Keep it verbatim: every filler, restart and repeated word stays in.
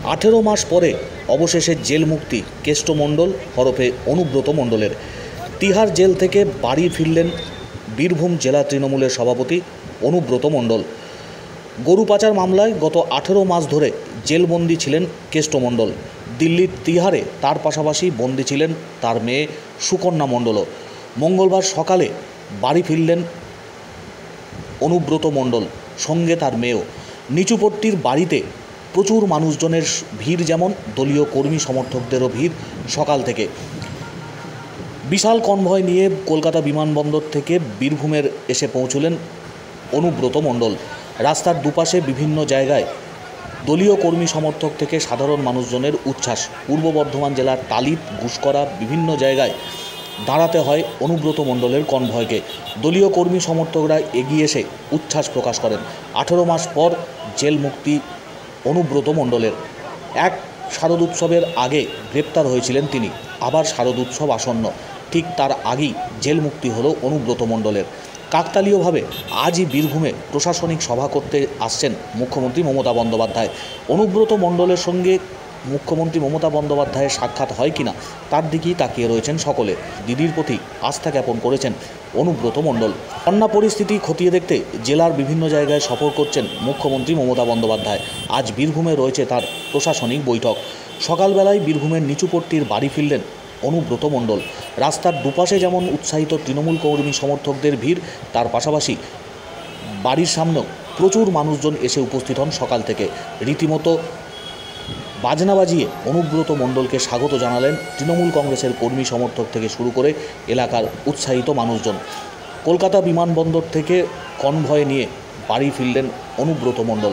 আঠেরো মাস পরে অবশেষে জেল মুক্তি কেষ্ট মণ্ডল হরফে অনুব্রত মণ্ডলের। তিহার জেল থেকে বাড়ি ফিরলেন বীরভূম জেলা তৃণমূলের সভাপতি অনুব্রত মণ্ডল। গরু পাচার মামলায় গত আঠেরো মাস ধরে জেলবন্দি ছিলেন কেষ্ট মণ্ডল। দিল্লির তিহারে তার পাশাপাশি বন্দি ছিলেন তার মেয়ে সুকন্যা মণ্ডলও। মঙ্গলবার সকালে বাড়ি ফিরলেন অনুব্রত মণ্ডল, সঙ্গে তার মেয়েও। নিচুপট্টির বাড়িতে প্রচুর মানুষজনের ভিড়, যেমন দলীয় কর্মী সমর্থকদেরও ভিড় সকাল থেকে। বিশাল কনভয় নিয়ে কলকাতা বিমানবন্দর থেকে বীরভূমের এসে পৌঁছলেন অনুব্রত মণ্ডল। রাস্তার দুপাশে বিভিন্ন জায়গায় দলীয় কর্মী সমর্থক থেকে সাধারণ মানুষজনের উচ্ছ্বাস। পূর্ব বর্ধমান জেলার টালিপ, ঘুষকরা বিভিন্ন জায়গায় দাঁড়াতে হয় অনুব্রত মণ্ডলের কনভয়কে। দলীয় কর্মী সমর্থকরা এগিয়ে এসে উচ্ছ্বাস প্রকাশ করেন। আঠেরো মাস পর জেল মুক্তি অনুব্রত মণ্ডলের। এক শারদ উৎসবের আগে গ্রেপ্তার হয়েছিলেন তিনি, আবার শারদ উৎসব আসন্ন, ঠিক তার আগেই জেল মুক্তি হলো অনুব্রত মণ্ডলের। কাকতালীয়ভাবে আজই বীরভূমে প্রশাসনিক সভা করতে আসছেন মুখ্যমন্ত্রী মমতা বন্দ্যোপাধ্যায়। অনুব্রত মণ্ডলের সঙ্গে মুখ্যমন্ত্রী মমতা বন্দ্যোপাধ্যায়ের সাক্ষাৎ হয় কিনা তার দিকেই তাকিয়ে রয়েছেন সকলে। দিদির প্রতি আস্থা জ্ঞাপন করেছেন অনুব্রত মণ্ডল। বন্যা পরিস্থিতি খতিয়ে দেখতে জেলার বিভিন্ন জায়গায় সফর করছেন মুখ্যমন্ত্রী মমতা বন্দ্যোপাধ্যায়। আজ বীরভূমে রয়েছে তার প্রশাসনিক বৈঠক। সকালবেলায় বীরভূমের নিচুপট্টির বাড়ি ফিরলেন অনুব্রত মণ্ডল। রাস্তার দুপাশে যেমন উৎসাহিত তৃণমূল কর্মী সমর্থকদের ভিড়, তার পাশাপাশি বাড়ির সামনেও প্রচুর মানুষজন এসে উপস্থিত হন সকাল থেকে। রীতিমতো বাজনা বাজিয়ে অনুব্রত মণ্ডলকে স্বাগত জানালেন তৃণমূল কংগ্রেসের কর্মী সমর্থক থেকে শুরু করে এলাকার উৎসাহিত মানুষজন। কলকাতা বিমানবন্দর থেকে কনভয় নিয়ে বাড়ি ফিরলেন অনুব্রত মণ্ডল।